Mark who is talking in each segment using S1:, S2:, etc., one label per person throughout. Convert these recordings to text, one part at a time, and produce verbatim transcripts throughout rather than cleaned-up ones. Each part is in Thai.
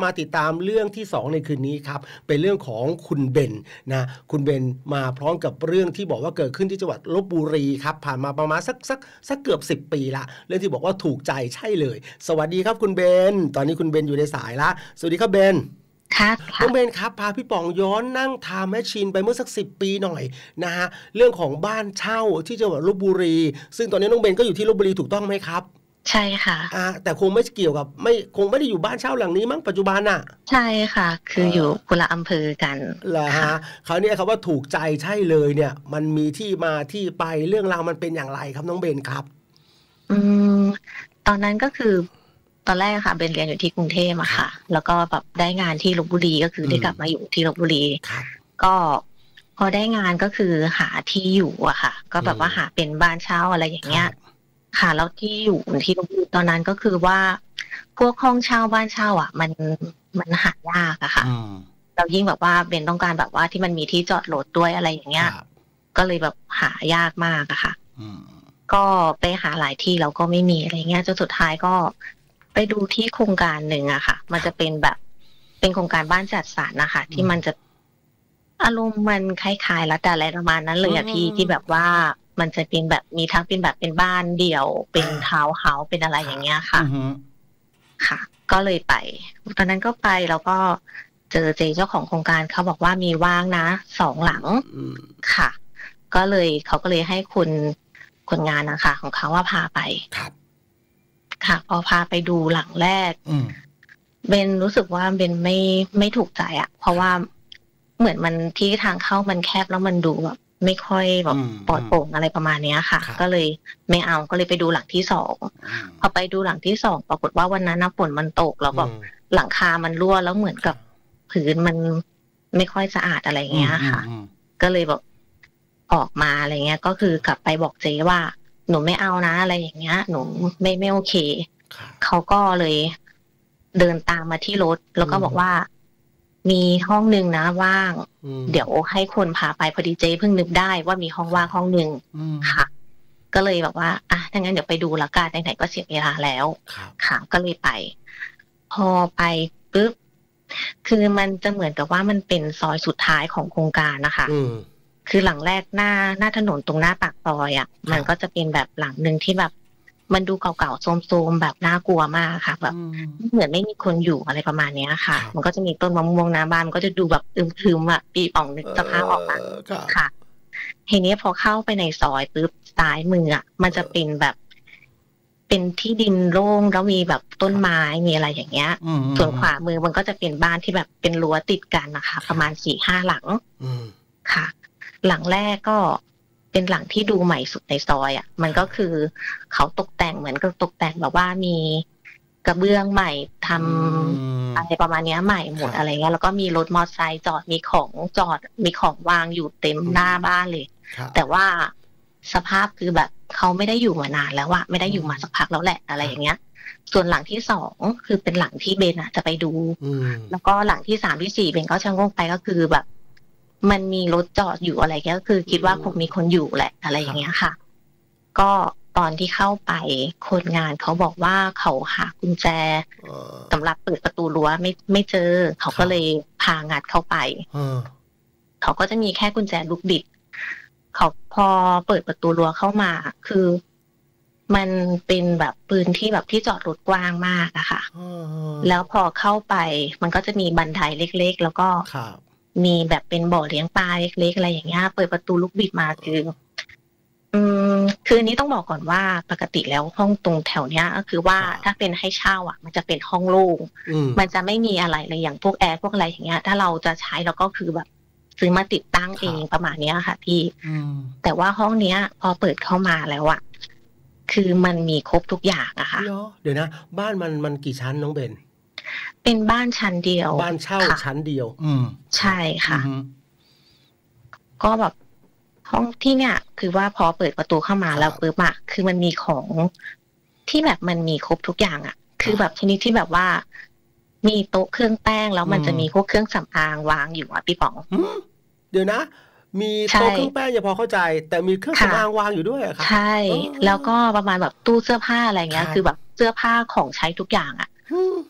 S1: มาติดตามเรื่องที่สองในคืนนี้ครับเป็นเรื่องของคุณเบนนะคุณเบนมาพร้อมกับเรื่องที่บอกว่าเกิดขึ้นที่จังหวัดลพบุรีครับผ่านมาประมาณสักสักสักเกือบสิบปีละเรื่องที่บอกว่าถูกใจใช่เลยสวัสดีครับคุณเบนตอนนี้คุณเบนอยู่ในสายละสวัสดีครับเบน
S2: ครับ
S1: น้องเบนครับพาพี่ป๋องย้อนนั่งไทม์แมชชีนไปเมื่อสักสิบปีหน่อยนะฮะเรื่องของบ้านเช่าที่จังหวัดลพบุรีซึ่งตอนนี้น้องเบนก็อยู่ที่ลพบุรีถูกต้องไหมครับ
S2: ใช่ค่ะ
S1: อ่าแต่คงไม่เกี่ยวกับไม่คงไม่ได้อยู่บ้านเช่าหลังนี้มั้งปัจจุบันน่ะ
S2: ใช่ค่ะคืออยู่คนละอำเภอกัน
S1: เหรอฮะคราวนี้คำว่าถูกใจใช่เลยเนี่ยมันมีที่มาที่ไปเรื่องราวมันเป็นอย่างไรครับน้องเบนครับ
S2: อืมตอนนั้นก็คือตอนแรกค่ะเบนเรียนอยู่ที่กรุงเทพอะค่ะแล้วก็แบบได้งานที่ลพบุรีก็คือได้กลับมาอยู่ที่ลพบุรีก็พอได้งานก็คือหาที่อยู่อะค่ะก็แบบว่าหาเป็นบ้านเช่าอะไรอย่างเงี้ยค่ะแล้วที่อยู่ที่ลพบุรีตอนนั้นก็คือว่าพวกห้องเช่าบ้านเช่าอ่ะมันมันหายากอะค่ะเรายิ่งแบบว่าเบนต้องการแบบว่าที่มันมีที่จอดรถด้วยอะไรอย่างเงี้ยก็เลยแบบหายากมากอะค่ะก็ไปหาหลายที่แล้วก็ไม่มีอะไรเงี้ยจนสุดท้ายก็ไปดูที่โครงการหนึ่งอะค่ะมันจะเป็นแบบเป็นโครงการบ้านจัดสรรนะคะที่มันจะอารมณ์มันคล้ายๆรัฐอะไรประมาณนั้นเลยอะพี่ที่แบบว่ามันจะเป็นแบบมีทั้งเป็นแบบเป็นบ้านเดี่ยวเป็นทาวน์เฮาส์เป็นอะไรอย่างเงี้ยค่ะค่ะก็เลยไปตอนนั้นก็ไปแล้วก็เจอเจเจ้าของโครงการเขาบอกว่ามีว่างนะสองหลังค่ะก็เลยเขาก็เลยให้คุณคนงานนะคะของเขาว่าพาไปค่ะพอพาไปดูหลังแรกเบนรู้สึกว่าเบนไม่ไม่ถูกใจอ่ะเพราะว่าเหมือนมันที่ทางเข้ามันแคบแล้วมันดูแบบไม่ค่อยแบบปลอดโปร่งอะไรประมาณนี้ค่ะก็เลยไม่เอาก็เลยไปดูหลังที่สองพอไปดูหลังที่สองปรากฏว่าวันนั้นฝนมันตกแล้วแบบหลังคามันรั่วแล้วเหมือนกับพื้นมันไม่ค่อยสะอาดอะไรเงี้ยค่ะก็เลยแบบออกมาอะไรเงี้ยก็คือกลับไปบอกเจ๊ว่าหนูไม่เอานะอะไรอย่างเงี้ยหนูไม่ไม่โอเคเขาก็เลยเดินตามมาที่รถแล้วก็บอกว่ามีห้องนึงนะว่างเดี๋ยวให้คนพาไปพอดีเจ๊เพิ่งนึกได้ว่ามีห้องว่างห้องนึงค่ะก็เลยแบบว่าอ่ะถ้างั้นเดี๋ยวไปดูละกันไหนๆก็เสียเวลาแล้วค่ะก็เลยไปพอไปปุ๊บคือมันจะเหมือนกับว่ามันเป็นซอยสุดท้ายของโครงการนะคะคือหลังแรกหน้าหน้าถนนตรงหน้าปากซอยอ่ะมันก็จะเป็นแบบหลังนึงที่แบบมันดูเก่าๆโทรมๆแบบน่ากลัวมากค่ะแบบเหมือนไม่มีคนอยู่อะไรประมาณนี้ค่ะมันก็จะมีต้นมะม่วงหน้าบ้านมันก็จะดูแบบอึมๆอ่ะปีป่องนึกสภาพออกมาค่ะทีนี้พอเข้าไปในซอยปุ๊บซ้ายมืออ่ะมันจะเป็นแบบเป็นที่ดินโล่งแล้วมีแบบต้นไม้มีอะไรอย่างเงี้ยส่วนขวามือมันก็จะเป็นบ้านที่แบบเป็นรั้วติดกันนะคะประมาณสี่ห้าหลังค่ะหลังแรกก็เป็นหลังที่ดูใหม่สุดในซอยอ่ะมันก็คือเขาตกแต่งเหมือนกับตกแต่งแบบว่ามีกระเบื้องใหม่ทำอะไรประมาณนี้ใหม่หมดอะไรเงี้ยแล้วก็มีรถมอเตอร์ไซค์จอดมีของจอดมีของวางอยู่เต็มหน้าบ้านเลยแต่ว่าสภาพคือแบบเขาไม่ได้อยู่มานานแล้วอะไม่ได้อยู่มาสักพักแล้วแหละอะไรอย่างเงี้ยส่วนหลังที่สองคือเป็นหลังที่เบนอะจะไปดูแล้วก็หลังที่สามที่สี่เบนก็ชะโงกไปก็คือแบบมันมีรถจอดอยู่อะไรเงี้ยก็คือคิดว่าคงมีคนอยู่แหละอะไรอย่างเงี้ยค่ะก็ตอนที่เข้าไปคนงานเขาบอกว่าเขาหากุญแจสำหรับเปิดประตูรั้วไม่ไม่เจอเขาก็เลยพางัดเข้าไปเขาก็จะมีแค่กุญแจลูกบิดเขาพอเปิดประตูรั้วเข้ามาคือมันเป็นแบบปืนที่แบบที่จอดรถกว้างมากอะค่ะแล้วพอเข้าไปมันก็จะมีบันไดเล็กๆแล้วก็มีแบบเป็นบ่อเลี้ยงปลาเล็กๆอะไรอย่างเงี้ยเปิดประตูลูกบิดมาคืออืมคืออันนี้ต้องบอกก่อนว่าปกติแล้วห้องตรงแถวเนี้ยก็คือว่าถ้าเป็นให้เช่าอ่ะมันจะเป็นห้องโล่งมันจะไม่มีอะไรเลยอย่างพวกแอร์พวกอะไรอย่างเงี้ยถ้าเราจะใช้เราก็คือแบบซื้อมาติดตั้งเองประมาณเนี้ยค่ะพี่แต่ว่าห้องเนี้ยพอเปิดเข้ามาแล้วอ่ะคือมันมีครบทุกอย่างอะค่ะ
S1: เดี๋ยวนะบ้านมันมันกี่ชั้นน้องเบน
S2: เป็นบ้านชั้นเดียว
S1: บ้านเช่าชั้นเดียวอืม
S2: ใช่ค่ะก็แบบห้องที่เนี่ยคือว่าพอเปิดประตูเข้ามาแล้วปุ๊บอะคือมันมีของที่แบบมันมีครบทุกอย่างอะคือแบบชนิดที่แบบว่ามีโต๊ะเครื่องแป้งแล้วมันจะมีพวกเครื่องสำอางวางอยู่อะพี่ป๋อง
S1: เดี๋ยวนะมีโต๊ะเครื่องแป้งอย่าพอเข้าใจแต่มีเครื่องสำอางวางอยู่ด้วยอะครับ
S2: ใช่แล้วก็ประมาณแบบตู้เสื้อผ้าอะไรเงี้ยคือแบบเสื้อผ้าของใช้ทุกอย่างอะ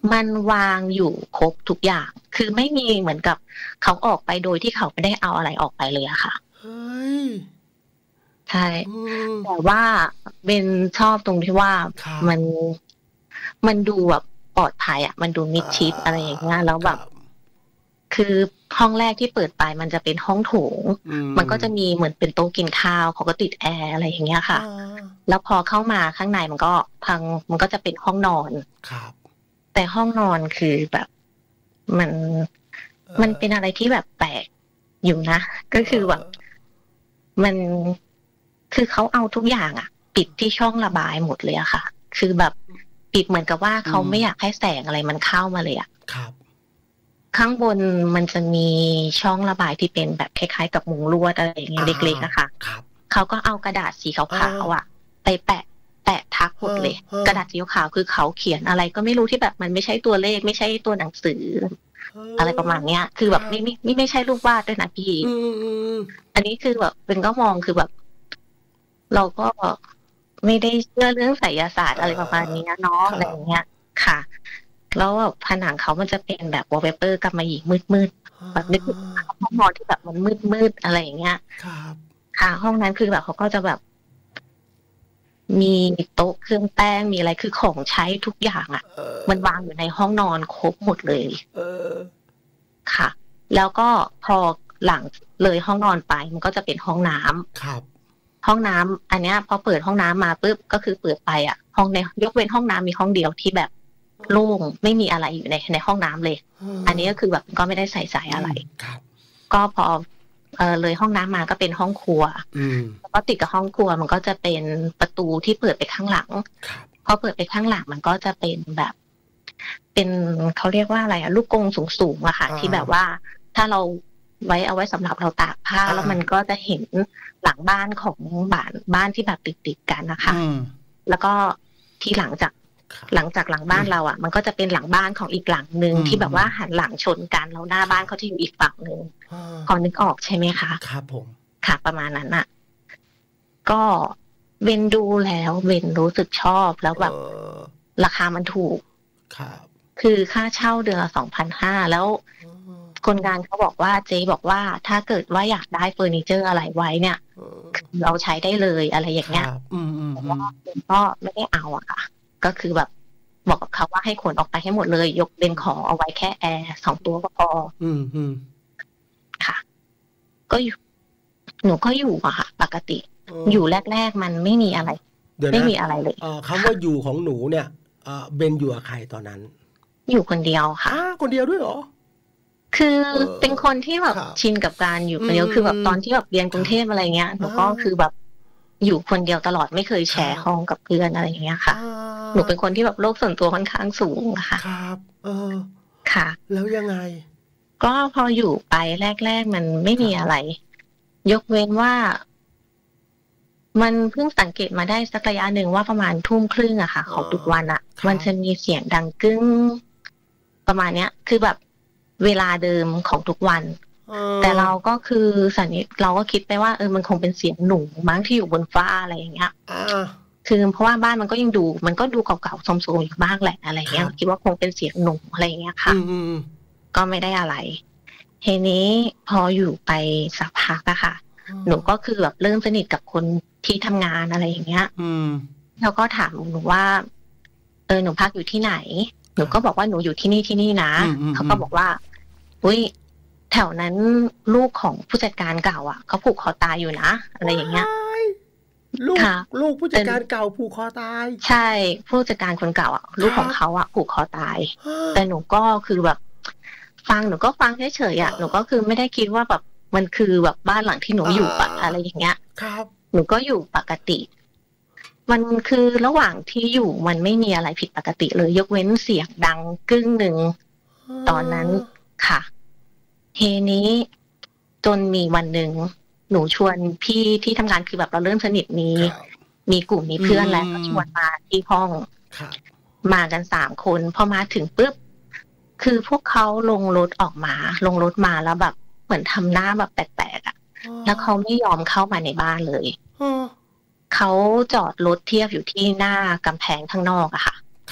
S2: มันวางอยู่ครบทุกอย่างคือไม่มีเหมือนกับเขาออกไปโดยที่เขาไม่ได้เอาอะไรออกไปเลยอะค่ะ
S1: เฮ้ย
S2: ใช่แต่ว่าเบนชอบตรงที่ว่ามันมันดูแบบปลอดภัยอะมันดูมิดชิดอะไรอย่างเงี้ยแล้วแบบคือห้องแรกที่เปิดไปมันจะเป็นห้องโถงมันก็จะมีเหมือนเป็นโต๊ะกินข้าวเขาก็ติดแอร์อะไรอย่างเงี้ยค่ะแล้วพอเข้ามาข้างในมันก็พังมันก็จะเป็นห้องนอน
S1: ครับ
S2: แต่ห้องนอนคือแบบมันมันเป็นอะไรที่แบบแปลกอยู่นะก็คือแบบมันคือเขาเอาทุกอย่างอะปิดที่ช่องระบายหมดเลยอะค่ะคือแบบปิดเหมือนกับว่าเขาไม่อยากให้แสงอะไรมันเข้ามาเลยอะ
S1: ครับ
S2: ข้างบนมันจะมีช่องระบายที่เป็นแบบคล้ายๆกับมุงลวดอะไรอย่างเงี้ยเล็กๆอะค่ะเขาก็เอากระดาษสีขาวๆอะไปแปะแปะทับหมดเลยกระดาษสีขาวคือเขาเขียนอะไรก็ไม่รู้ที่แบบมันไม่ใช่ตัวเลขไม่ใช่ตัวหนังสืออะไรประมาณเนี้ยคือแบบไม่ไม่ไม่ไม่ใช่รูปวาดด้วยนะพี่อันนี้คือแบบเป็นก็มองคือแบบเราก็ไม่ได้เชื่อเรื่องไสยศาสตร์อะไรประมาณนี้เนาะอะไรอย่างเงี้ยค่ะแล้วแบบผนังเขามันจะเป็นแบบวอลเปเปอร์กำมะหยี่มืดๆแบบนึกถึงห้องนอนที่แบบมันมืดๆอะไรอย่างเงี้ย
S1: ครับ
S2: ค่ะห้องนั้นคือแบบเขาก็จะแบบมีโต๊ะเครื่องแป้งมีอะไรคือของใช้ทุกอย่างอ่ะมันวางอยู่ในห้องนอนครบหมดเลย
S1: เออ
S2: ค่ะแล้วก็พอหลังเลยห้องนอนไปมันก็จะเป็นห้องน้ำ
S1: ครับ
S2: ห้องน้ำอันเนี้ยพอเปิดห้องน้ำมาปุ๊บก็คือเปิดไปอ่ะห้องในยกเว้นห้องน้ำมีห้องเดียวที่แบบโล่งไม่มีอะไรอยู่ในในห้องน้ำเลยอันนี้ก็คือแบบก็ไม่ได้ใส่ใจอะไรก็พอเออเลยห้องน้ำมาก็เป็นห้องครัวแล้วก็ติดกับห้องครัวมันก็จะเป็นประตูที่เปิดไปข้างหลังพอเปิดไปข้างหลังมันก็จะเป็นแบบ เป็นเขาเรียกว่าอะไรอะลูกกรงสูงๆอะค่ะที่แบบว่าถ้าเราไว้เอาไว้สำหรับเราตากผ้าแล้วมันก็จะเห็นหลังบ้านของบ้านบ้านที่แบบติดๆกันนะคะแล้วก็ที่หลังจากหลังจากหลังบ้านเราอ่ะมันก็จะเป็นหลังบ้านของอีกหลังนึงที่แบบว่าหันหลังชนกันแล้วหน้าบ้านเขาจะอยู่อีกฝั่งนึงพอนึกออกใช่ไหมคะ
S1: ครับผม
S2: ค่ะประมาณนั้นอ่ะก็เวนดูแล้วเวนรู้สึกชอบแล้วแบบราคามันถูก
S1: ครับ
S2: คือค่าเช่าเดือนละสองพันห้าแล้วคนงานเขาบอกว่าเจ๊บอกว่าถ้าเกิดว่าอยากได้เฟอร์นิเจอร์อะไรไว้เนี่ยเราใช้ได้เลยอะไรอย่างเงี้ยแต่ว่าก็ไม่ได้เอาอะค่ะก็คือแบบบอกกับเขาว่าให้ขนออกไปให้หมดเลยยกเป็นขอเอาไว้แค่แอร์สองตัวก็พอ
S1: อืมอืม
S2: ค่ะก็อยู่หนูก็อยู่อะค่ะปกติอยู่แรกๆมันไม่มีอะไรไม่มีอะไรเลย
S1: คำว่าอยู่ของหนูเนี่ยเบนอยู่กับใครตอนนั้น
S2: อยู่คนเดียวค่ะ
S1: คนเดียวด้วยเหรอ
S2: คือเป็นคนที่แบบชินกับการอยู่คนเดียวคือแบบตอนที่แบบเรียนกรุงเทพอะไรเงี้ยหนูก็คือแบบอยู่คนเดียวตลอดไม่เคยแชร์ห้องกับเพื่อนอะไรอย่างเงี้ยค่ะหนูเป็นคนที่แบบโลกส่วนตัวค่อนข้างสูงค่ะ
S1: ครับเออ
S2: ค่ะ
S1: แล้วยังไง
S2: ก็พออยู่ไปแรกๆมันไม่มีอะไรยกเว้นว่ามันเพิ่งสังเกตมาได้สักระยะหนึ่งว่าประมาณทุ่มครึ่งอะค่ะของทุกวันอะมันจะมีเสียงดังกึ้งประมาณเนี้ยคือแบบเวลาเดิมของทุกวันแต่เราก็คือสันนิษเราก็คิดไปว่าเออมันคงเป็นเสียงหนูมั้งที่อยู่บนฟ้าอะไรอย่างเงี้ยคือเพราะว่าบ้านมันก็ยังดูมันก็ดูเก่าๆโทรมๆอยู่บ้างแหละอะไรเงี้ยคิดว่าคงเป็นเสียงหนูอะไรอย่างเงี้ยค่ะก็ไม่ได้อะไรทีนี้พออยู่ไปสักพักอะค่ะหนูก็คือแบบเริ่มสนิทกับคนที่ทำงานอะไรอย่างเงี้ยแล้วก็ถามหนูว่าเออหนูพักอยู่ที่ไหนหนูก็บอกว่าหนูอยู่ที่นี่ที่นี่นะเขาก็บอกว่าอุ้ยแถวนั้นลูกของผู้จัดการเก่าอ่ะเขาผูกคอตายอยู่นะอะไรอย่างเงี้ย
S1: ลูกลูกผู้จัดการเก่าผูกคอตาย
S2: ใช่ผู้จัดการคนเก่าอ่ะลูกของเขาอ่ะผูกคอตายแต่หนูก็คือแบบฟังหนูก็ฟังเฉยๆอ่ะหนูก็คือไม่ได้คิดว่าแบบมันคือแบบบ้านหลังที่หนูอยู่ปะอะไรอย่างเงี้ย
S1: ครับ
S2: หนูก็อยู่ปกติมันคือระหว่างที่อยู่มันไม่มีอะไรผิดปกติเลยยกเว้นเสียงดังกึ้งหนึ่งตอนนั้นค่ะเฮนี้จนมีวันหนึ่งหนูชวนพี่ที่ทำงานคือแบบเราเริ่มสนิทมีมีกลุ่มมีเพื่อนแล้วก็ชวนมาที่ห้องมากันสามคนพอมาถึงปุ๊บคือพวกเขาลงรถออกมาลงรถมาแล้วแบบเหมือนทำหน้าแบบแปลกๆอ่ะแล้วเขาไม่ยอมเข้ามาในบ้านเลยเขาจอดรถเทียบอยู่ที่หน้ากำแพงข้างนอกอะค่ะ
S1: ครับ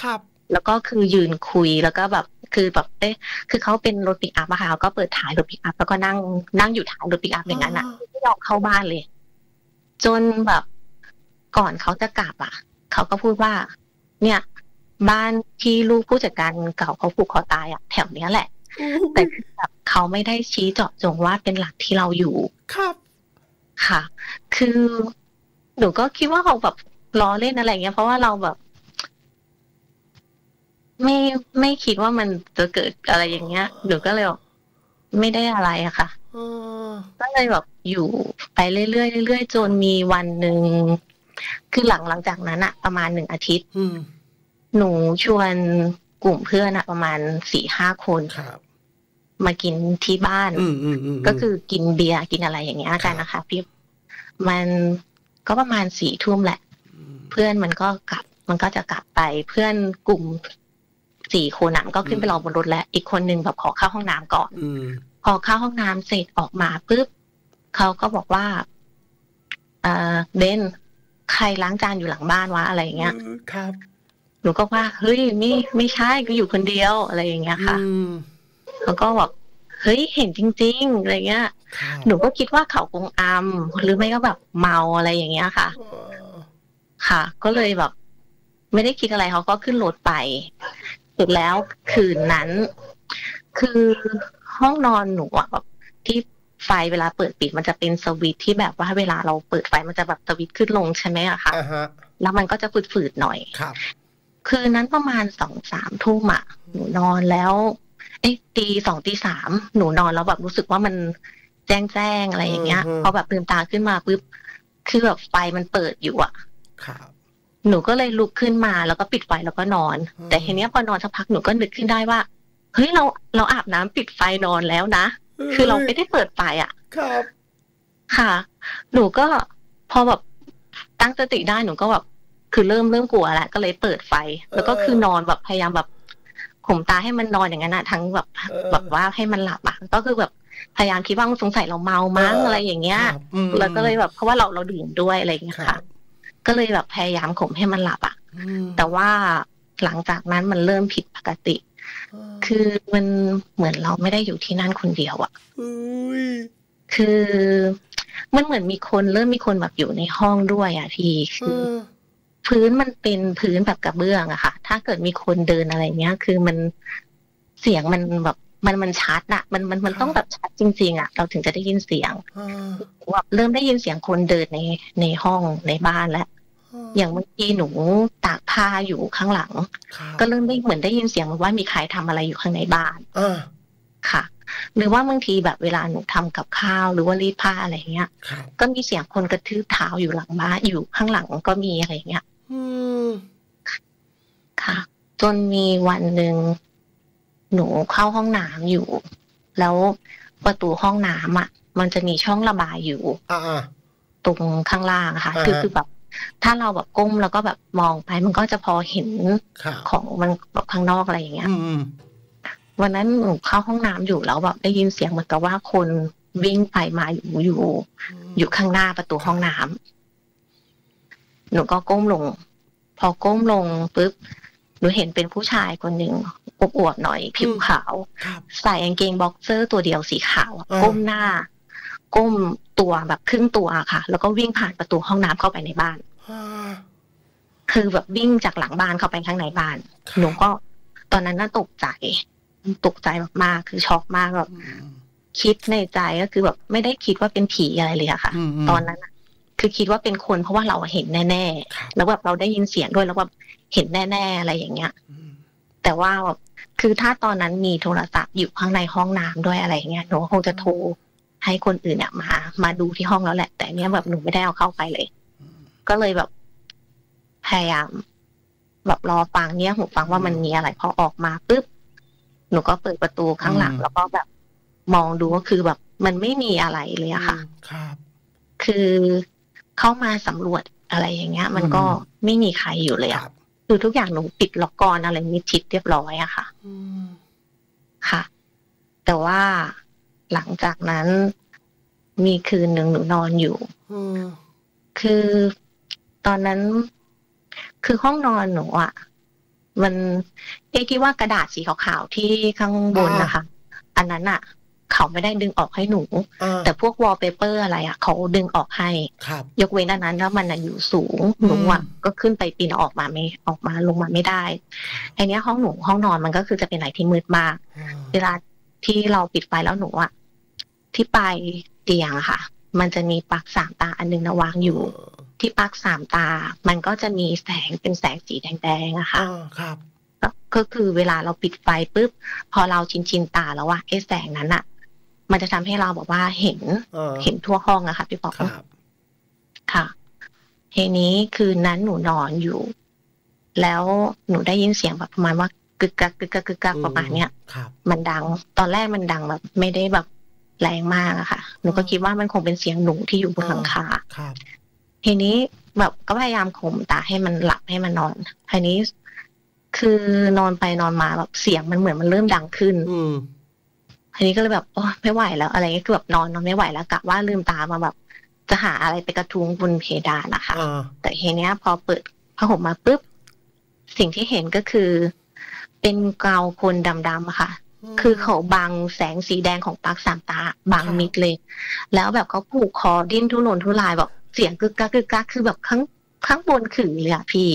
S2: แล้วก็คือยืนคุยแล้วก็แบบคือแบบเอ๊ะคือเขาเป็นรถปิกอัพอะค่ะเขาก็เปิดท้ายรถปิกอัพแล้วก็นั่งนั่งอยู่ท้ายรถปิกอัพอย่างนั้นอะไม่ยอมเข้าบ้านเลยจนแบบก่อนเขาจะกลับอะเขาก็พูดว่าเนี่ยบ้านที่ลูกผู้จัดการเก่าเขาผูกคอตายอะแถวเนี้ยแหละแต่คือแบบเขาไม่ได้ชี้เจาะจงว่าเป็นหลักที่เราอยู่
S1: ครับ
S2: ค่ะ คือหนูก็คิดว่าเขาแบบล้อเล่นอะไรเงี้ยเพราะว่าเราแบบ ไม่ไม่คิดว่ามันจะเกิดอะไรอย่างเงี้ยหนูก็เลยบอกไม่ได้อะไรอะค่ะก็เลยแบบอยู่ไปเรื่อยๆเรื่อยๆจนมีวันหนึ่งคือหลังหลังจากนั้นอะประมาณหนึ่งอาทิตย์หนูชวนกลุ่มเพื่อนอะประมาณสี่ห้าคนมากินที่บ้านก็คือกินเบียร์กินอะไรอย่างเงี้ยกันนะคะพี่มันก็ประมาณสี่ทุ่มแหละเพื่อนมันก็กลับมันก็จะกลับไปเพื่อนกลุ่มสี่คนอ่ะก็ขึ้นไปรอบนรถแล้วอีกคนนึงแบบขอเข้าห้องน้ำก่อนพอเข้าห้องน้ำเสร็จออกมาปุ๊บเขาก็บอกว่าเออเบนใครล้างจานอยู่หลังบ้านวะอะไรอย่างเงี้ย
S1: ครับ
S2: หนูก็ว่าเฮ้ยไม่ไม่ใช่ก็อยู่คนเดียวอะไรอย่างเงี้ยค่ะเขาก็บอกเฮ้ยเห็นจริงๆอะไรเงี้ยหนูก็คิดว่าเขาคงอำหรือไม่ก็แบบเมาอะไรอย่างเงี้ยค่ะค่ะก็เลยแบบไม่ได้คิดอะไรเขาก็ขึ้นรถไปเสร็จแล้วคืนนั้นคือห้องนอนหนูอะแบบที่ไฟเวลาเปิดปิดมันจะเป็นสวิตช์ที่แบบว่าเวลาเราเปิดไฟมันจะแบบสวิตช์ขึ้นลงใช่ไหมอะค่ะแล้วมันก็จะฝืดๆหน่อย
S1: ครับ
S2: คืนนั้นประมาณสองสามทุ่มอะหนูนอนแล้วเอ๊ะตีสองตีสามหนูนอนแล้วแบบรู้สึกว่ามันแจ้งแจ้งอะไรอย่างเงี้ยพอแบบลืมตาขึ้นมาปุ๊บคือแบบไฟมันเปิดอยู่อะ
S1: ครับ
S2: หนูก็เลยลุกขึ้นมาแล้วก็ปิดไฟแล้วก็นอนแต่ทีเนี้ยพอนอนสักพักหนูก็นึกขึ้นได้ว่าเฮ้ยเราเราอาบน้ำปิดไฟนอนแล้วนะคือเราไม่ได้เปิดไฟอ่ะ
S1: ครับ
S2: ค่ะหนูก็พอแบบตั้งสติได้หนูก็แบบคือเริ่มเริ่มกลัวแล้วก็เลยเปิดไฟแล้วก็คือนอนแบบพยายามแบบข่มตาให้มันนอนอย่างนั้นอะทั้งแบบแบบว่าให้มันหลับอะก็คือแบบพยายามคิดว่าสงสัยเราเมามั้งอะไรอย่างเงี้ยแล้วก็เลยแบบเพราะว่าเราเราดื่มด้วยอะไรอย่างเงี้ยค่ะก็เลยแบบพยายามข่มให้มันหลับอ่ะแต่ว่าหลังจากนั้นมันเริ่มผิดปกติคือมันเหมือนเราไม่ได้อยู่ที่นั่นคนเดียวอ่ะคือมันเหมือนมีคนเริ่มมีคนแบบอยู่ในห้องด้วยอ่ะพี่คือพื้นมันเป็นพื้นแบบกระเบื้องอะค่ะถ้าเกิดมีคนเดินอะไรเงี้ยคือมันเสียงมันแบบมันมันชัดอะมันมันมันต้องแบบชัดจริงๆอะเราถึงจะได้ยินเสียงแบบเริ่มได้ยินเสียงคนเดินในในห้องในบ้านแล้วอย่างเมื่อกี้หนูตากผ้าอยู่ข้างหลังก็เริ่มได้เหมือนได้ยินเสียงว่ามีใครทำอะไรอยู่ข้างในบ้านค่ะหรือว่าบางทีแบบเวลาหนูทำกับข้าวหรือว่ารีดผ้าอะไรเงี้ยก็มีเสียงคนกระทืบเท้าอยู่หลังบ้านอยู่ข้างหลังก็มีอะไรเงี้ยค่ะจนมีวันหนึ่งหนูเข้าห้องน้ำอยู่แล้วประตูห้องน้ำอ่ะมันจะมีช่องระบายอยู่ตรงข้างล่างค่ะคือคือแบบถ้าเราแบบก้มแล้วก็แบบมองไปมันก็จะพอเห็นของมันแบบข้างนอกอะไรอย่างเงี้ยวันนั้นหนูเข้าห้องน้ำอยู่แล้วแบบได้ยินเสียงเหมือนกับว่าคนวิ่งไปมาอยู่อยู่อยู่ข้างหน้าประตูห้องน้ำหนูก็ก้มลงพอก้มลงปุ๊บหนูเห็นเป็นผู้ชายคนหนึ่งอวบๆหน่อยผิวขาวใส่กางเกงบ็อกเซอร์ตัวเดียวสีขาวก้มหน้าก้มตัวแบบครึ่งตัวค่ะแล้วก็วิ่งผ่านประตูห้องน้ำเข้าไปในบ้านคือแบบวิ่งจากหลังบ้านเข้าไปข้างในบ้านหนูก็ตอนนั้นน่าตกใจตกใจมากๆคือช็อกมากแบบคิดในใจก็คือแบบไม่ได้คิดว่าเป็นผีอะไรเลยอะค่ะตอนนั้นคือคิดว่าเป็นคนเพราะว่าเราเห็นแน่ๆแล้วแบบเราได้ยินเสียงด้วยแล้วแบบเห็นแน่ๆอะไรอย่างเงี้ยแต่ว่าแบบคือถ้าตอนนั้นมีโทรศัพท์อยู่ข้างในห้องน้ำด้วยอะไรเงี้ยหนูคงจะโทรให้คนอื่นเนี่ยมามาดูที่ห้องแล้วแหละแต่เนี้ยแบบหนูไม่ได้เอาเข้าไปเลยก็เลยแบบพยายามแบบรอฟังเนี้ยหูฟังว่ามันมีอะไรพอออกมาปุ๊บหนูก็เปิดประตูข้างหลังแล้วก็แบบมองดูก็คือแบบมันไม่มีอะไรเลยอะค่ะ
S1: ครับ
S2: คือเข้ามาสำรวจอะไรอย่างเงี้ยมันก็ไม่มีใครอยู่เลยอะคือทุกอย่างหนูปิดล็อกกลอนอะไรมิดชิดเรียบร้อยอะค่ะค่ะแต่ว่าหลังจากนั้นมีคืนหนึ่งหนูนอนอยู่คือตอนนั้นคือห้องนอนหนูอะมันไอ้ที่ว่ากระดาษสีขาวๆที่ข้างบนนะคะอันนั้นอ่ะเขาไม่ได้ดึงออกให้หนูแต่พวกวอลเปเปอร์อะไรอ่ะเขาดึงออกให้ยกเว้นอันนั้นแล้วมันอยู่สูงหนูอ่ะก็ขึ้นไปปีนออกมาไม่ออกมาลงมาไม่ได้ไอ้นี้ห้องหนูห้องนอนมันก็คือจะเป็นอะไรที่มืดมากเวลาที่เราปิดไฟแล้วหนูอ่ะที่ปลายเตียงค่ะมันจะมีปลั๊กสามตาอันนึงนะวางอยู่ที่ปลั๊กสามตามันก็จะมีแสงเป็นแสงสีแดงๆอะค่ะ
S1: ครับ
S2: ก็คือเวลาเราปิดไฟปุ๊บพอเราชินชินตาแล้วว่าไอ้แสงนั้นอะมันจะทำให้เราบอกว่าเห็นเห็นทั่วห้องอะค่ะพี่ปอค่ะทีนี้คืนนั้นหนูนอนอยู่แล้วหนูได้ยินเสียงแบบประมาณว่ากึกกักกึกกักกึกกักประมาณเนี้ยมันดังตอนแรกมันดังแบบไม่ได้แบบแรงมากอะค่ะหนูก็คิดว่ามันคงเป็นเสียงหนูที่อยู่บนหลังคาทีนี้แบบก็พยายามข่มตาให้มันหลับให้มันนอนทีนี้คือนอนไปนอนมาแบบเสียงมันเหมือนมันเริ่มดังขึ้นทีนี้ก็เลยแบบโอ้ไม่ไหวแล้วอะไรก็คือแบบนอนนอนไม่ไหวแล้วกะว่าลืมตามาแบบจะหาอะไรไปกระทุ้งบนเพดานนะคะแต่ทีเนี้ยพอเปิดผ้าห่มมาปุ๊บสิ่งที่เห็นก็คือเป็นเงาคนดำๆค่ะคือเขาบังแสงสีแดงของปลั๊กสามตาบังมิดเลยแล้วแบบเขาผูกคอดิ้นทุรนทุรายแบบเสียงกึกกักกึกกักคือแบบข้างข้างบนขื่อเลยอะพี่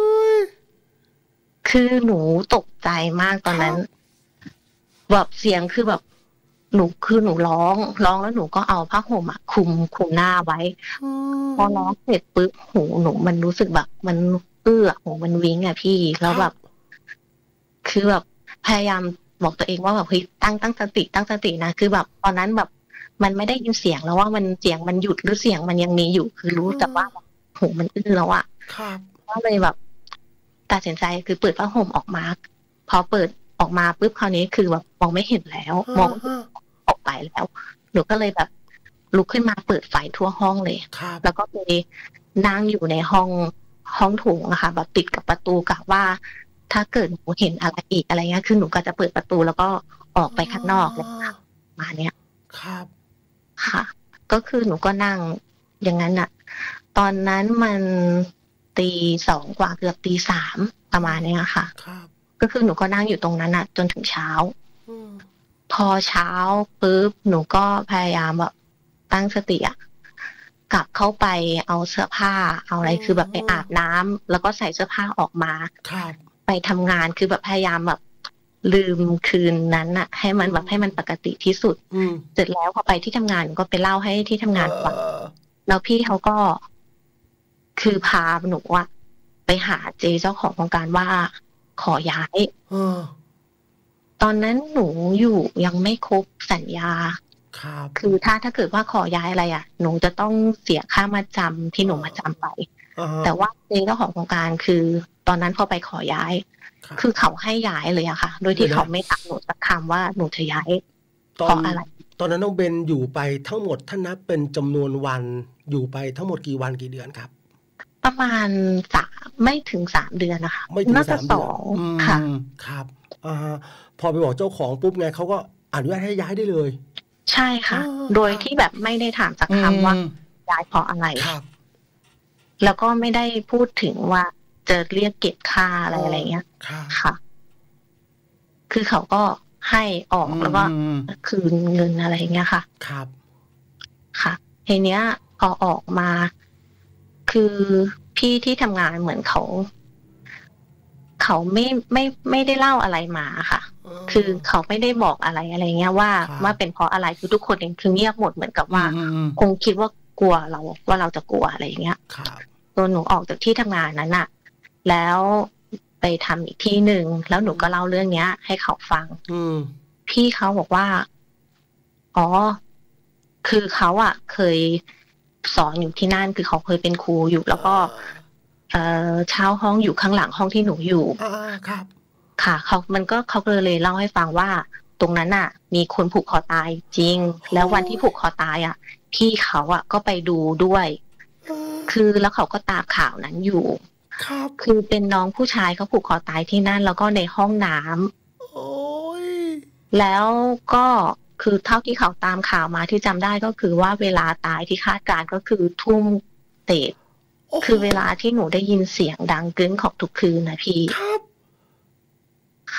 S2: คือหนูตกใจมากตอนนั้นแบบเสียงคือแบบหนูคือหนูร้องร้องแล้วหนูก็เอาผ้าห่มอะคลุมคลุมหน้าไว้พอร้องเสร็จปุ๊บหูหนูมันรู้สึกแบบมันเอื้อหูมันวิ้งอะพี่แล้วแบบคือแบบพยายามบอกตัวเองว่าแบบเฮ้ยตั้งตั้งสติตั้งสตินะคือแบบตอนนั้นแบบมันไม่ได้ยินเสียงแล้วว่ามันเสียงมันหยุดหรือเสียงมันยังมีอยู่คือรู้แต่ว่าหูมันอื้อแล้วอะก็เลยแบบตัดสินใจคือเปิดผ้าห่มออกมาพอเปิดออกมาปุ๊บคราวนี้คือแบบมองไม่เห็นแล้วมองออกไปแล้วหนูก็เลยแบบลุกขึ้นมาเปิดไฟทั่วห้องเลยแล้วก็ไปนั่งอยู่ในห้องห้องโถงนะคะแบบติดกับประตูกะว่าถ้าเกิดหนูเห็นอะไรอีกอะไรเงี้ยคือหนูก็จะเปิดประตูแล้วก็ออกไปข้างนอกเลยค่ะมาเนี้ย
S1: ครับ
S2: ค่ะก็คือหนูก็นั่งอย่างนั้นอะตอนนั้นมันตีสองกว่าเกือบตีสามประมาณนี้ค่ะก็คือหนูก็นั่งอยู่ตรงนั้นอะจนถึงเช้าพอเช้าปุ๊บหนูก็พยายามแบบตั้งสติอะกลับเข้าไปเอาเสื้อผ้าเอาอะไรคือแบบไปอาบน้ำแล้วก็ใส่เสื้อผ้าออกมาไปทำงานคือแบบพยายามแบบลืมคืนนั้นอะให้มันแบบให้มันปกติที่สุดเสร็จแล้วพอไปที่ทำงานก็ไปเล่าให้ที่ทำงานฟังแล้วพี่เขาก็คือพาหนูอะไปหาเจเจ้าของโครงการว่าขอย้ายตอนนั้นหนูอยู่ยังไม่ครบสัญญาคือถ้าถ้าเกิดว่าขอย้ายอะไรอ่ะหนูจะต้องเสียค่ามาจำที่หนูมาจำไปแต่ว่าเจเจ้าของโครงการคือตอนนั้นพอไปขอย้ายคือเขาให้ย้ายเลยอะค่ะโดยที่เขาไม่ถามหนูสักคำว่าหนูจะย้ายเพราะอะไร
S1: ตอนนั้นน้องเบนอยู่ไปทั้งหมดถ้านับเป็นจำนวนวันอยู่ไปทั้งหมดกี่วันกี่เดือนครับ
S2: ประมาณสามไม่ถึงสามเดือนนะคะ
S1: ไม่ถึงสามเดือน
S2: ค่ะ
S1: ครับอ่าพอไปบอกเจ้าของปุ๊บไงเขาก็อนุญาตให้ย้ายได้เลย
S2: ใช่ค่ะโดยที่แบบไม่ได้ถามสักคำว่าย้ายเพราะอะไรแล้วก็ไม่ได้พูดถึงว่าจะเรียกเก็บค่าอะไรอะไรเงี้ยค่ะคือเขาก็ให้ออกแล้วก็คืนเงินอะไรเงี้ยค่ะ
S1: ครับ
S2: ค่ะทีเนี้ยพอออกมาคือพี่ที่ทำงานเหมือนเขาเขาไม่ไม่ไม่ได้เล่าอะไรมาค่ะคือเขาไม่ได้บอกอะไรอะไรเงี้ยว่าว่าเป็นเพราะอะไรคือทุกคนเองคือเงียบหมดเหมือนกับว่าคงคิดว่ากลัวเราว่าเราจะกลัวอะไรเงี้ยตัวหนูออกจากที่ทำงานนั้นน่ะแล้วไปทำอีกที่หนึ่งแล้วหนูก็เล่าเรื่องเนี้ยให้เขาฟังพี่เขาบอกว่าอ๋อคือเขาอ่ะเคยสอนอยู่ที่นั่นคือเขาเคยเป็นครูอยู่แล้วก็เอ่อเช่าห้องอยู่ข้างหลังห้องที่หนูอยู่
S1: ครับ
S2: ค่ะเขามันก็เขาก็เลยเล่าให้ฟังว่าตรงนั้นน่ะมีคนผูกคอตายจริงแล้ววันที่ผูกคอตายอ่ะพี่เขาอ่ะก็ไปดูด้วยคือแล้วเขาก็ตามข่าวนั้นอยู่
S1: ครับ
S2: คือเป็นน้องผู้ชายเขาผูกคอตายที่นั่นแล้วก็ในห้องน้
S1: ำโอ้ย
S2: แล้วก็คือเท่าที่เขาตามข่าวมาที่จำได้ก็คือว่าเวลาตายที่คาดการก็คือทุ่มเศษคือเวลาที่หนูได้ยินเสียงดังกึ้งของทุกคืนนะพี่
S1: ครับ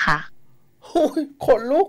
S2: ค่ะ
S1: โอ้ยขนลุก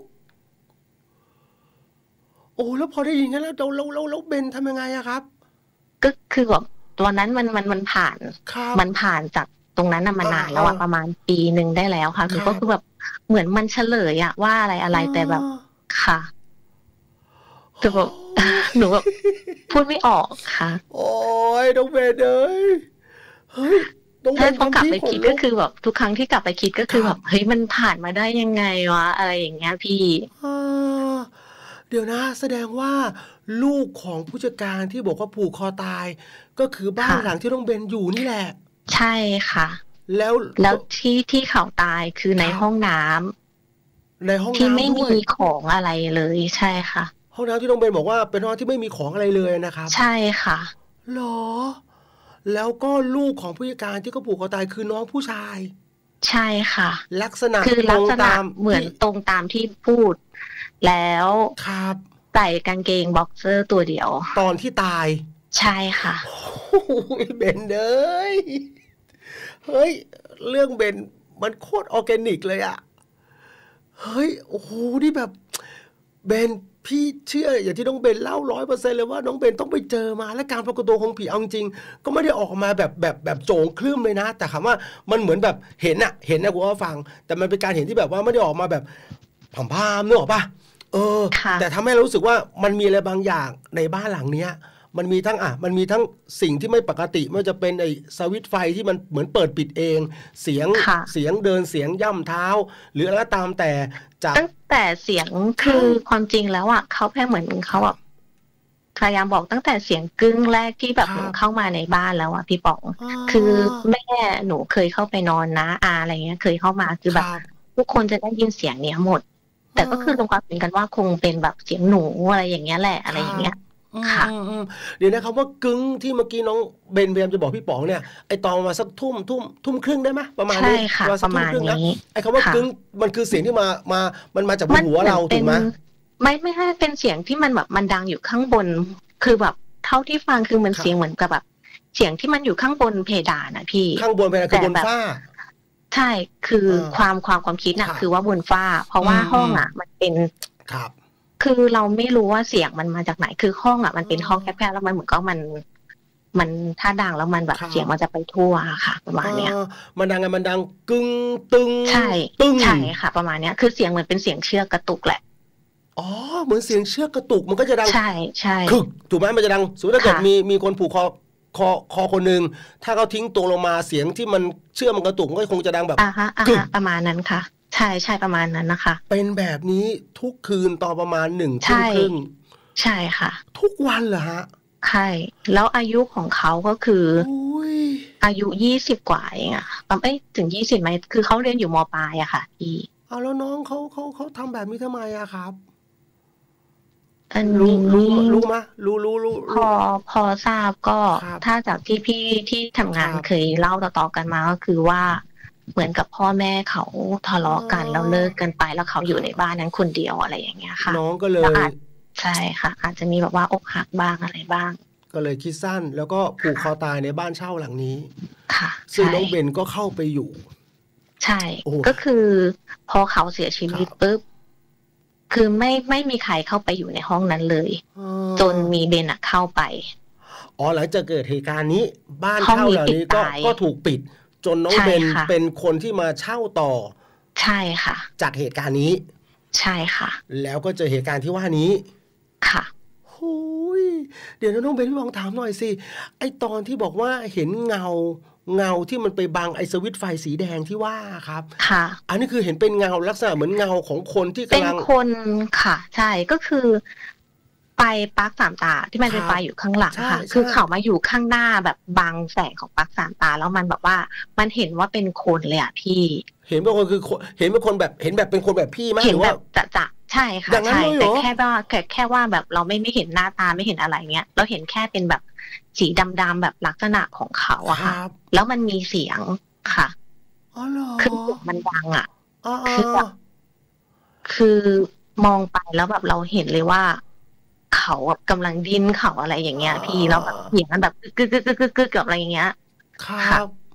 S1: โอ้แล้วพอได้ยินงั้นแล้วเราเราเราเราเบนทำยังไงอะครับ
S2: ก็คือแบบตอนนั้นมันมันมันผ่านมันผ่านจากตรงนั้นมานานแล้วอะประมาณปีหนึ่งได้แล้วค่ะหนูก็คือแบบเหมือนมันเฉลยอะว่าอะไรอะไรแต่แบบค่ะคือแบบหนูแบบพูดไม่ออกค่ะ
S1: โอ้ยน้องเบนเอ้ยเฮ้ย
S2: ถ้าพอกลับไปคิดก็คือแบบทุกครั้งที่กลับไปคิดก็คือแบบเฮ้ยมันผ่านมาได้ยังไงวะอะไรอย่างเงี้ยพี่
S1: เดี๋ยวนะแสดงว่าลูกของผู้จัดการที่บอกว่าผูกคอตายก็คือบ้านหลังที่น้องเบนอยู่นี่แหละ
S2: ใช่ค่ะ
S1: แล้ว
S2: แล้วที่ที่เขาตายคือในห้องน้
S1: ำในห้องน้ำ
S2: ที่ไม่มีของอะไรเลยใช่ค่ะ
S1: ห้องน้ำที่น้องเบนบอกว่าเป็นห้องที่ไม่มีของอะไรเลยนะครับ
S2: ใช่ค่ะ
S1: หรอแล้วก็ลูกของผู้จัดการที่เขาผูกคอตายคือน้องผู้ชาย
S2: ใช่ค่ะ
S1: ลักษณะ
S2: คือลักษณะเหมือนตรงตามที่พูดแล้ว
S1: ครับ
S2: ใส่กางเกงบ็อกเซอร์ตัวเดียว
S1: ตอนที่ตาย
S2: ใช่ค่ะ
S1: โอ้ยเบนเอ้ยเฮ้ยเรื่องเบนมันโคตรออร์แกนิกเลยอะเฮ้ยโอ้โหนี่แบบเบนพี่เชื่ออย่างที่น้องเบนเล่าร้อยเปอร์เซ็นต์เลยว่าน้องเบนต้องไปเจอมาและการปรากฏตัวของผีเอาจริงก็ไม่ได้ออกมาแบบแบบแบบโจงคลื่นเลยนะแต่คำว่ามันเหมือนแบบเห็นอะเห็นนะกูว่าฟังแต่มันเป็นการเห็นที่แบบว่าไม่ได้ออกมาแบบผ่ำพามนึกออกปะเออแต่ทำให้เรารู้สึกว่ามันมีอะไรบางอย่างในบ้านหลังเนี้ยมันมีทั้งอ่ะมันมีทั้งสิ่งที่ไม่ปกติไม่ว่าจะเป็นไอ้สวิตช์ไฟที่มันเหมือนเปิดปิดเองเสียงเสียงเดินเสียงย่ำเท้าหรืออะไรก็ตามแต่
S2: จากตั้งแต่เสียงคือความจริงแล้วอ่ะเขาแค่เหมือนเขาแบบพยายามบอกตั้งแต่เสียงกึ้งแรกที่แบบหนูเข้ามาในบ้านแล้วอ่ะพี่ป๋องคือแม่หนูเคยเข้าไปนอนนะอาอะไรเงี้ยเคยเข้ามาคือแบบทุกคนจะได้ยินเสียงเนี้ยหมดแต่ก็คือลงความเป็นกันว่าคงเป็นแบบเสียงหนูอะไรอย่างเงี้ยแหละอะไรอย่างเงี้ยค่ะ
S1: เดี๋ยวนะครับว่ากึ้งที่เมื่อกี้น้องเบนพยายามจะบอกพี่ป๋องเนี่ยไอตอนมาสักทุ่มทุ่มทุ่มครึ่งได้ไหมประมาณนี้
S2: ใช่ค่ะประมาณนี้
S1: ไอคำว่ากึ้งมันคือเสียงที่มามามันมาจากบนหัวเราถูกไหม
S2: ไม่ไม่ใช่เป็นเสียงที่มันแบบมันดังอยู่ข้างบนคือแบบเท่าที่ฟังคือมันเสียงเหมือนกับแบบเสียงที่มันอยู่ข้างบนเพดานนะพี่
S1: ข้างบนเพดานคือบนฝ้า
S2: ใช่คือความความความคิดน่ะคือว่าบนฝ้าเพราะว่าห้องอ่ะมันเป็น
S1: ครับ
S2: คือเราไม่รู้ว่าเสียงมันมาจากไหนคือห้องอ่ะมันเป็นห้องแคบๆแล้วมันเหมือนก็มันมันถ้าดังแล้วมันแบบเสียงมันจะไปทั่วค่ะประมาณเนี้ย
S1: มันดังไงมันดังกึ้งตึง
S2: ใช่ตึงใช่ค่ะประมาณเนี้ยคือเสียงเหมือนเป็นเสียงเชือกกระตุกแหละ
S1: อ๋อเหมือนเสียงเชือกกระตุกมันก็จะดัง
S2: ใช่ใช่
S1: คือถูกไหมมันจะดังสมมติถ้าเกิดมีมีคนผูกคอคอคอคนนึงถ้าเขาทิ้งตัวลงมาเสียงที่มันเชือกมันกระตุกก็คงจะดังแบบ
S2: อ่าฮะอ่าฮะประมาณนั้นค่ะใช่ใช่ประมาณนั้นนะคะ
S1: เป็นแบบนี้ทุกคืนตอนประมาณหนึ่งทุ่มครึ่ง
S2: ใช่ค่ะ
S1: ทุกวันเหรอฮะ
S2: ใช่แล้วอายุของเขาก็คืออายุยี่สิบกว่าเองอะเอ้ยถึงยี่สิบไหมคือเขาเรียนอยู่ม.ปลายอะค่ะพี่
S1: เอาแล้วน้องเขาเขาเขาทำแบบนี้ทำไมอะครับ
S2: อัน
S1: นี้รู้รู้มะรู้รู้รู้
S2: พอพอทราบก็ถ้าจากที่พี่ที่ทำงานเคยเล่าต่อๆกันมาก็คือว่าเหมือนกับพ่อแม่เขาทะเลาะกันแล้วเลิกกันไปแล้วเขาอยู่ในบ้านนั้นคนเดียวอะไรอย่างเงี้ยค่ะ
S1: น้องก็เลย
S2: ใช่ค่ะอาจจะมีแบบว่าอกหักบ้างอะไรบ้าง
S1: ก็เลยคิดสั้นแล้วก็ผูกคอตายในบ้านเช่าหลังนี้
S2: ค่ะ
S1: ซึ่งน้องเบนก็เข้าไปอยู่
S2: ใช่ก็คือพอเขาเสียชีวิตปุ๊บคือไม่ไม่มีใครเข้าไปอยู่ในห้องนั้นเลยจนมีเบนอะเข้าไป
S1: อ๋อหลังจากเกิดเหตุการณ์นี้บ้านเช่าเหล่านี้ก็ก็ถูกปิดจนน้องเบนเป็นคนที่มาเช่าต่อ
S2: ใช่ค่ะ
S1: จากเหตุการณ์นี้
S2: ใช่ค่ะ
S1: แล้วก็เจอเหตุการณ์ที่ว่านี้
S2: ค่ะ
S1: โอ้ยเดี๋ยวน้องเบนพี่ลองถามหน่อยสิไอตอนที่บอกว่าเห็นเงาเงาที่มันไปบังไอสวิตช์ไฟสีแดงที่ว่าครับ
S2: ค่ะ
S1: อันนี้คือเห็นเป็นเงาลักษณะเหมือนเงาของคนที่กำลัง
S2: เป็นคนค่ะใช่ก็คือไฟปลั๊กสามตาที่มันเป็นไฟอยู่ข้างหลังค่ะคือเขามาอยู่ข้างหน้าแบบบังแสงของปลั๊กสามตาแล้วมันแบบว่ามันเห็นว่าเป็นคนเลยอ่ะพี่
S1: เห็นเป็นคนคือเห็นเป็นคนแบบเห็นแบบเป็นคนแบบพี่มั้ย
S2: หรือว่าจะจะใช่ค่ะ
S1: ใช่
S2: แต่แค่ว่าแค่แค่ว่าแบบเราไม่ไม่เห็นหน้าตาไม่เห็นอะไรเงี้ยเราเห็นแค่เป็นแบบสีดำๆแบบลักษณะของเขาอะค่ะแล้วมันมีเสียงค่ะ
S1: อ๋อเหรอ
S2: คือมันดังอะคือแบบคือมองไปแล้วแบบเราเห็นเลยว่าเขาแบบกำลังดิ้นเขาอะไรอย่างเงี้ยพี่แล้วแบบเสียงมันแบบกึกกึกกึกกึกกึกกับอะไรอย่างเงี้ย
S1: ครับ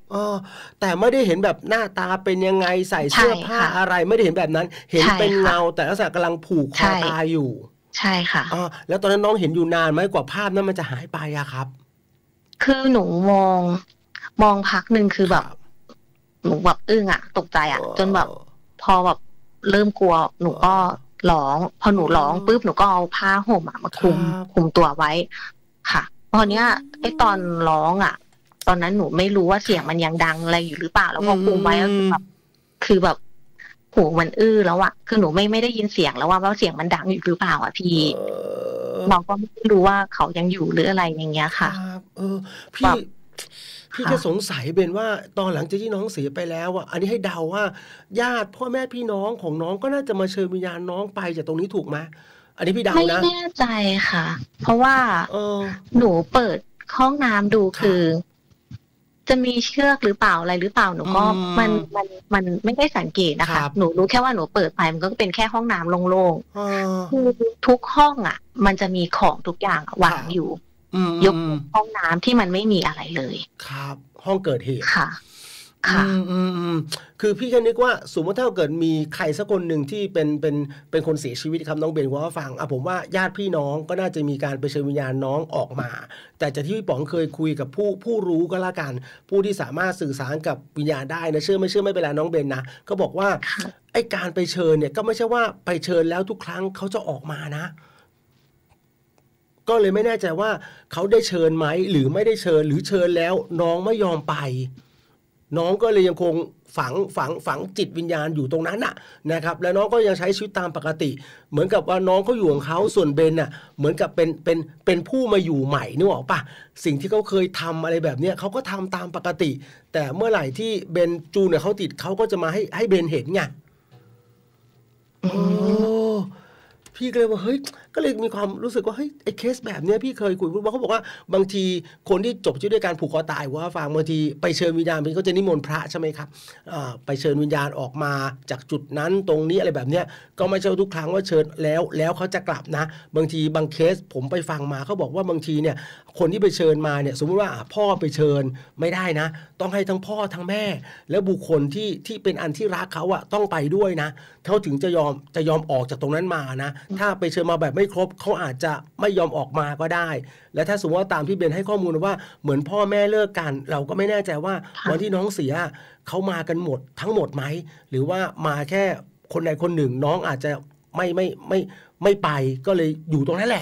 S1: เออแต่ไม่ได้เห็นแบบหน้าตาเป็นยังไงใส่เสื้อผ้าอะไรไม่ได้เห็นแบบนั้นเห็นเป็นเงาแต่ลักษณะกำลังผูกคอตายอยู่
S2: ใช่ค่ะ
S1: อ๋อแล้วตอนนั้นน้องเห็นอยู่นานไหมกว่าภาพนั้นมันจะหายไปอะครับ
S2: คือหนูมองมองพักหนึ่งคือแบบหนูแบบอึ้งอะตกใจอะจนแบบพอแบบเริ่มกลัวหนูก็ร้องพอหนูร้องปุ๊บหนูก็เอาผ้าห่มอะมาคลุมคลุมตัวไว้ค่ะตอนเนี้ยไอ้ตอนร้องอะตอนนั้นหนูไม่รู้ว่าเสียงมันยังดังอะไรอยู่หรือเปล่าแล้วพอคลุมไว้ก็คือแบบคือแบบหูมันอื้อแล้วอะคือหนูไม่ไม่ได้ยินเสียงแล้วว่าว่าเสียงมันดังอยู่หรือเปล่าอะพี่เราก็ไม่รู้ว่าเขายังอยู่หรืออะไรอย่างเงี้ยค่ะ
S1: เออพี่พี่ก็สงสัยเป็นว่าตอนหลังจากที่น้องเสียไปแล้วอ่ะอันนี้ให้เดาว่าญาติพ่อแม่พี่น้องของน้องก็น่าจะมาเชิญวิญญาณน้องไปจากตรงนี้ถูกไหมอันนี้พี่เดานะ
S2: ไม่แน่ใจค่ะเพราะว่าหนูเปิดห้องน้ำดูคือจะมีเชือกหรือเปล่าอะไรหรือเปล่าหนูก็มันมันมันไม่ได้สังเกตนะคะหนูรู้แค่ว่าหนูเปิดไปมันก็เป็นแค่ห้องน้ำโล่งๆคือทุกห้องอ่ะมันจะมีของทุกอย่างวางอยู่ยกห้องน้ำที่มันไม่มีอะไรเลย
S1: ครับห้องเกิดเหตุ
S2: ค่ะค่ะ
S1: อืมคือพี่แค่นึกว่าสมมติถ้าเกิดมีใครสักคนหนึ่งที่เป็นเป็นเป็นคนเสียชีวิตครับน้องเบนว่าฟังอ่ะผมว่าญาติพี่น้องก็น่าจะมีการไปเชิญวิญญาณน้องออกมาแต่จากที่พี่ป๋องเคยคุยกับผู้ผู้รู้ก็แล้วกันผู้ที่สามารถสื่อสารกับวิญญาณได้นะเชื่อไม่เชื่อไม่เป็นไรน้องเบนนะก็บอกว่าไอ้การไปเชิญเนี่ยก็ไม่ใช่ว่าไปเชิญแล้วทุกครั้งเขาจะออกมานะก็เลยไม่แน่ใจว่าเขาได้เชิญไหมหรือไม่ได้เชิญหรือเชิญแล้วน้องไม่ยอมไปน้องก็เลยยังคงฝังฝังฝังจิตวิญญาณอยู่ตรงนั้นน่ะนะครับแล้วน้องก็ยังใช้ชีวิตตามปกติเหมือนกับว่าน้องเขาอยู่ของเขาส่วนเบนน่ะเหมือนกับเป็นเป็นเป็นผู้มาอยู่ใหม่นึกออกปะสิ่งที่เขาเคยทำอะไรแบบเนี้ยเขาก็ทำตามปกติแต่เมื่อไหร่ที่เบนจูนเนี่ยเขาติดเขาก็จะมาให้ให้เบนเห็นไงโอ้พี่ก็เลยว่าเฮ้ยก็เลยมีความรู้สึกว่าเฮ้ยไอ้เคสแบบเนี้ยพี่เคยคุยว่าเขาบอกว่าบางทีคนที่จบชีวิตด้วยการผูกคอตายว่าฟังบางทีไปเชิญวิญญาณมันก็จะนิมนต์พระใช่ไหมครับไปเชิญวิญญาณออกมาจากจุดนั้นตรงนี้อะไรแบบเนี้ยก็ไม่ใช่ทุกครั้งว่าเชิญแล้วแล้วเขาจะกลับนะบางทีบางเคสผมไปฟังมาเขาบอกว่าบางทีเนี่ยคนที่ไปเชิญมาเนี่ยสมมติว่าพ่อไปเชิญไม่ได้นะต้องให้ทั้งพ่อทั้งแม่แล้วบุคคลที่ที่เป็นอันที่รักเขาอะต้องไปด้วยนะเขาถึงจะยอมจะยอมออกจากตรงนั้นมานะถ้าไปเชิญมาแบบไม่ครบเขาอาจจะไม่ยอมออกมาก็ได้และถ้าสมมติว่าตามที่เบนให้ข้อมูลว่าเหมือนพ่อแม่เลิกกันเราก็ไม่แน่ใจว่าวันที่น้องเสียเขามากันหมดทั้งหมดไหมหรือว่ามาแค่คนใดคนหนึ่งน้องอาจจะไม่ไม่ไม่ไม่ไปก็เลยอยู่ตรงนั้นแหละ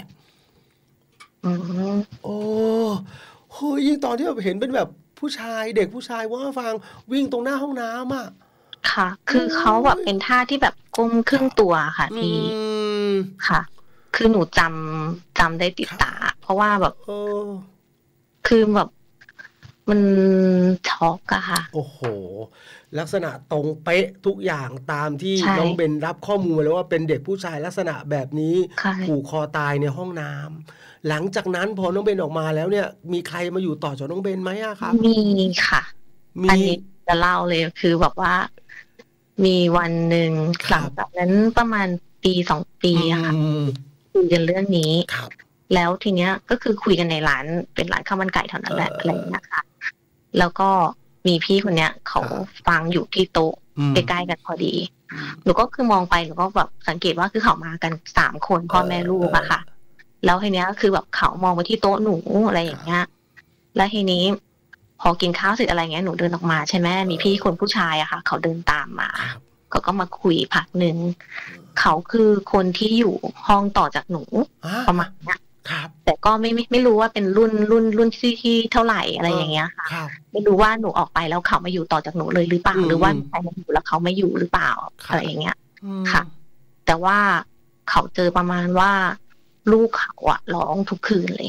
S1: โอ้โหยิ่งตอนที่แบบเห็นเป็นแบบผู้ชายเด็กผู้ชายว่าฟังวิ่งตรงหน้าห้องน้ำอ่ะ
S2: ค่ะคือเขาแบบเป็นท่าที่แบบก้มครึ่งตัวค่ะพี่ค่ะคือหนูจำจำได้ติดตาเพราะว่าแบบคือแบบมันช็อกอะค่ะ
S1: โอ้โหลักษณะตรงเป๊ะทุกอย่างตามที่น้องเบนรับข้อมูลมาแล้วว่าเป็นเด็กผู้ชายลักษณะแบบนี้ผูกคอตายในห้องน้ำหลังจากนั้นพอน้องเบนออกมาแล้วเนี่ยมีใครมาอยู่ต่อจากน้องเบนไหมอะครับ
S2: มีค่ะอันนี้จะเล่าเลยคือแบบว่ามีวันหนึ่งหลังจากนั้นประมาณปีสองปีอะค่ะคุยกันเรื่องนี้แล้วทีเนี้ยก็คือคุยกันในร้านเป็นร้านข้าวมันไก่เท่านั้นแหละอะไรอย่างเงี้ยค่ะแล้วก็มีพี่คนเนี้ยเขาฟังอยู่ที่โต๊ะใกล้ๆกันพอดีหนูก็คือมองไปหนูก็แบบสังเกตว่าคือเขามากันสามคนพ่อแม่ลูกอะค่ะแล้วทีเนี้ยคือแบบเขามองไปที่โต๊ะหนูอะไรอย่างเงี้ยแล้วทีนี้พอกินข้าวเสร็จอะไรเงี้ยหนูเดินออกมาใช่ไหมมีพี่คนผู้ชายอะค่ะเขาเดินตามมาเขาก็มาคุยพักหนึ่งเขาคือคนที่อยู่ห้องต่อจากหนูประมาณนี้แต่ก็ไม่ไม่ไม่รู้ว่าเป็นรุ่นรุ่นรุ่นที่ที่เท่าไหร่อะไรอย่างเงี้ยค่ะไม่รู้ว่าหนูออกไปแล้วเขามาอยู่ต่อจากหนูเลยหรือเปล่าหรือว่าใครมาอยู่แล้วเขาไม่อยู่หรือเปล่าอะไรอย่างเงี้ยค่ะแต่ว่าเขาเจอประมาณว่าลูกเขาอะร้องทุกคืนเลย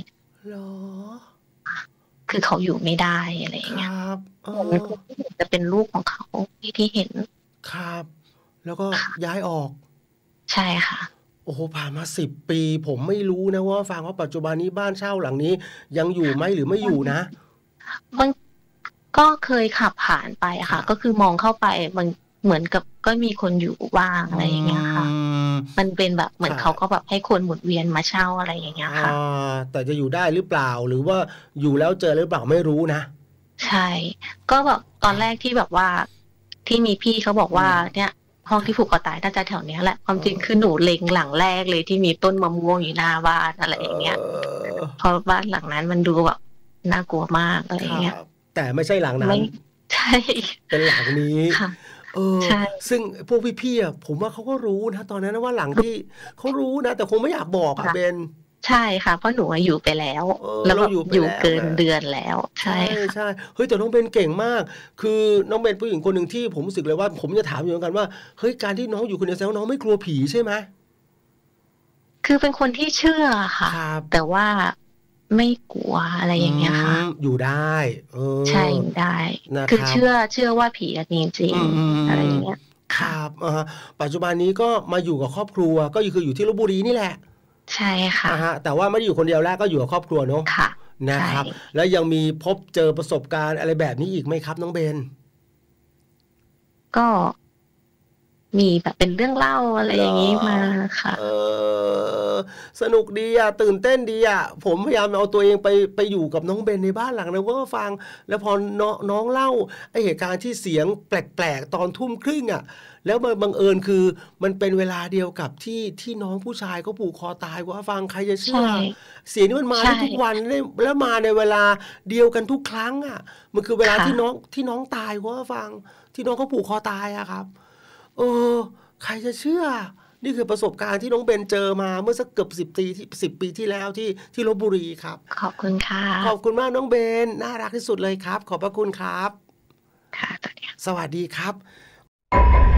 S2: คือเขาอยู่ไม่ได้อะไรอย่างเงี้ยจะเป็นลูกของเขาที่ที่เห็น
S1: ครับแล้วก็ย้ายออก
S2: ใช่ค่ะ
S1: โอ้โหผ่านมาสิบปีผมไม่รู้นะว่าฟังว่าปัจจุบันนี้บ้านเช่าหลังนี้ยังอยู่ไหมหรือไม่อยู่นะ
S2: มันก็เคยขับผ่านไปค่ะก็คือมองเข้าไปมันเหมือนกับก็มีคนอยู่บ้างอะไรอย่างเงี้ยค่ะมันเป็นแบบเหมือนเขาก็แบบให้คนหมุนเวียนมาเช่าอะไรอย่างเงี้ยค่ะ
S1: แต่จะอยู่ได้หรือเปล่าหรือว่าอยู่แล้วเจอหรือเปล่าไม่รู้นะ
S2: ใช่ ก็แบบตอนแรกที่แบบว่า ที่มีพี่เขาบอกว่า เนี่ย ห้องที่ผูกคอตายน่าจะแถวเนี้ยแหละ ความจริงคือหนูเล็งหลังแรกเลยที่มีต้นมะม่วงอยู่หน้าบ้าน อะไรอย่างเงี้ย เพราะบ้านหลังนั้นมันดูแบบน่ากลัวมาก อะไรอย่างเงี้ย
S1: แต่ไม่ใช่หลังนั้
S2: ไม่
S1: น
S2: ใช่
S1: เป็นหลังนี้
S2: ค่ะ
S1: เออ
S2: ใช่
S1: ซึ่งพวกพี่ๆ อะ ผมว่าเขาก็รู้นะตอนนั้นนะว่าหลังที่ เขารู้นะ แต่คงไม่อยากบอกอะ
S2: ค่ะ
S1: เบน
S2: ใช่ค่ะ เพราะหนูอะอยู่ไปแล้ว
S1: เออ
S2: แล้ว
S1: เร
S2: แบ
S1: า
S2: บ
S1: อยู่ไป
S2: อยู่
S1: แล้
S2: เกิ
S1: วไ
S2: น
S1: ง
S2: เดือนแล้ว ใ
S1: ใ
S2: ช่ค่ะ
S1: ช่ ๆ เฮ้ย แต่น้องเบนเก่งมาก คือน้องเบนผู้หญิงคนหนึ่งที่ผมรู้สึกเลยว่า ผมจะถามอยู่เหมือนกันว่า เฮ้ย การที่น้องอยู่คนเดียวแสดงว่าน้องไม่กลัวผีใช่ไหม?
S2: คือเป็นคนที่เชื่ออะค่ะ
S1: ครับ
S2: แต่ว่าไม่กลัว อะไร
S1: อื
S2: อย่างเงี้ยค่ะ
S1: ม อยู่ได้ เอ
S2: ใช่
S1: อ
S2: อยู่ได้
S1: นะคร
S2: คือเ
S1: ั
S2: ช
S1: บ
S2: ื่อ เชื่อว่าผีอะมีจริ
S1: อ
S2: ง
S1: ื
S2: อะไรอ
S1: ม
S2: ย่างเงี้ย
S1: ๆ ๆ ค
S2: ค
S1: ร่
S2: ะ
S1: ับ อะฮะ ปัจจุบันนี้ก็มาอยู่กับครอบครัว ก็คืออยู่ที่ลพบุรีนี่แหละ
S2: ใช่ค่
S1: อ
S2: ะ
S1: ะฮะ แต่ว่าไม่ได้อยู่คนเดียวแล้ว ก็อยู่กับครอบครัวเนาะ
S2: ค่ะ
S1: น
S2: ใช
S1: ะครับ
S2: ่
S1: แล้วยังมีพบเจอประสบการณ์อะไรแบบนี้อีกไหมครับน้องเบน?
S2: ก็ มีแบบเป็นเรื่องเล่า อะไร
S1: เหรอ?
S2: อย่างงี้มาค่
S1: เอ
S2: ะ
S1: อ สนุกดีอะ ตื่นเต้นดีอะ ผมพยายามเอาตัวเองไป ไปอยู่กับน้องเบนในบ้านหลังนั้น ก็ฟัง แล้วพอน้อง น้องเล่าไอ้เหตุการณ์ที่เสียงแปลก ๆ ตอน ทุ่มครึ่ง อะ แล้วมาบังเอิญคือมันเป็นเวลาเดียวกับที่ ที่น้องผู้ชายเขาผูกคอตาย คุณผู้ฟัง ใครจะเช
S2: ใชื่่
S1: อ เสียงนี้มันมา
S2: ใช
S1: ได้ทุกว่ัน ได้ แล้วมาในเวลาเดียวกันทุกครั้งอะ มันคือเวลา
S2: ค่
S1: ที่
S2: ะ
S1: น้อง ที่น้องตายคุณผู้ฟัง ที่น้องเขาผูกคอตายอะครับ เออ ใครจะเชื่อ นี่คือประสบการณ์ที่น้องเบนเจอมาเมื่อสักเกือบ สิบ ตี ที่ สิบ ปีที่แล้วที่ ที่ลพบุรีครับ
S2: ขอบคุณค่
S1: ขอ
S2: ะ
S1: บคุณมากน้องเบน น่ารักที่สุดเลยครับ ขอบพระคุณครับ
S2: ค่ะ สวัสดีค่ะ
S1: สวัสดีครับ